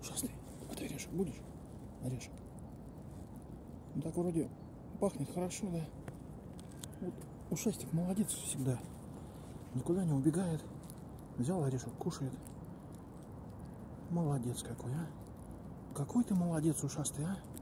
ушастый. А ты орешек будешь? Орешек. Ну так вроде пахнет хорошо, да? Вот ушастик молодец всегда. Никуда не убегает. Взял орешек, кушает. Молодец какой, а? Какой ты молодец, ушастый, а?